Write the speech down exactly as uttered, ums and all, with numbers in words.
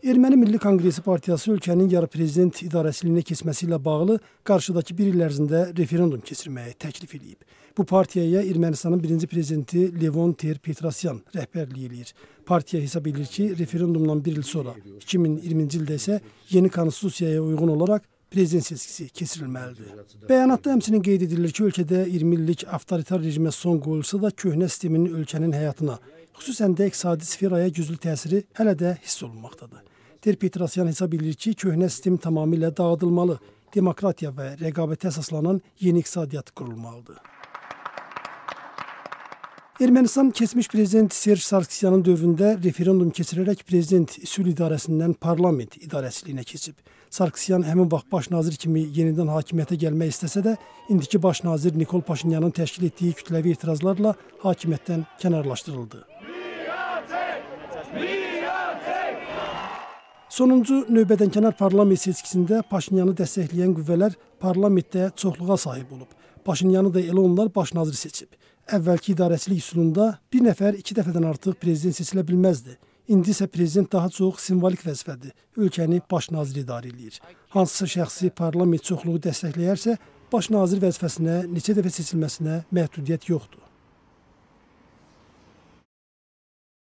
Erməni Milli Konqresi Partiyası ölkənin yarı prezident idarəçiliyinə keçməsi ilə bağlı qarşıdakı bir il ərzində referendum keçirməyi təklif edib. Bu partiyaya Ermənistanın birinci prezidenti Levon Ter-Petrosyan rəhbərlik edir. Partiya hesab edir ki, referendumdan bir il sonra, iki min iyirminci ildə isə yeni konstitusiyaya uyğun olaraq prezident seçkisi keçirilməlidir. Bəyanatda həmçinin qeyd edilir ki, ölkədə iyirmi illik avtoritar rejimə son qoyulsa da köhnə sistemin ölkənin həyatına, xüsusən də iqtisadi sferaya güclü təsiri hələ də hiss olunmaqdadır. Ter-Petrosyan hesab edir ki, köhnə sistem tamamilə dağıdılmalı, demokratiya və rəqabətə əsaslanan yeni iqtisadiyyat qurulmalıdır. Ermənistan keçmiş prezident Serj Sarkisyanın dövründə referendum keçirərək prezident üsul idarəsindən parlament idarəçiliyinə keçib. Sarkisyan həmin vaxt baş nazir kimi yenidən hakimiyyətə gəlmək istəsə də, indiki baş nazir Nikol Paşinyanın təşkil etdiyi kütləvi etirazlarla hakimiyyətdən kənarlaşdırıldı. Sonuncu növbədənkənar parlament seçkisində Paşinyanı dəstəkləyən qüvvələr parlamentdə çoxluğa sahib olub. Paşinyanı da elə onlar baş nazir seçib. Əvvəlki idarəçilik üsulunda bir nəfər iki dəfədən artıq prezident seçilə bilməzdi. İndi isə prezident daha çox simvolik vəzifədir. Ölkəni baş nazir idarə edir. Hansısa şəxsi parlament çoxluğu dəstəkləyərsə, baş nazir vəzifəsinə neçə dəfə seçilməsinə məhdudiyyət yoxdur.